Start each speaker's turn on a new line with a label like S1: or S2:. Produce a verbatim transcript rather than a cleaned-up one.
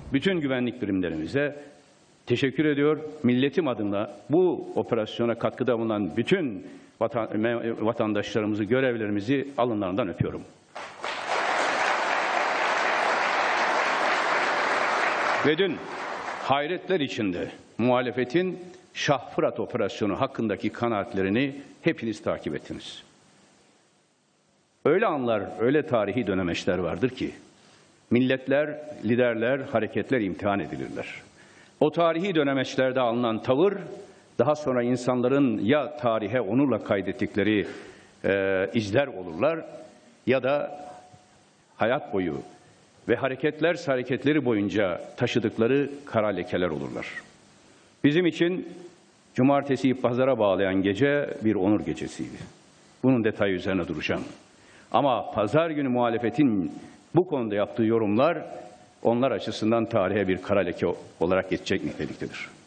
S1: bütün güvenlik birimlerimize teşekkür ediyor. Milletim adına bu operasyona katkıda bulunan bütün vatandaşlarımızı, görevlerimizi alınlarından öpüyorum. Ve dün hayretler içinde muhalefetin Şah Fırat operasyonu hakkındaki kanaatlerini hepiniz takip ettiniz. Öyle anlar, öyle tarihi dönemeçler vardır ki milletler, liderler, hareketler imtihan edilirler. O tarihi dönemeçlerde alınan tavır daha sonra insanların ya tarihe onurla kaydettikleri e, izler olurlar ya da hayat boyu ve hareketler hareketleri boyunca taşıdıkları kara lekeler olurlar. Bizim için cumartesiyi pazara bağlayan gece bir onur gecesiydi. Bunun detayı üzerine duracağım. Ama pazar günü muhalefetin bu konuda yaptığı yorumlar onlar açısından tarihe bir kara leke olarak geçecek niteliktedir.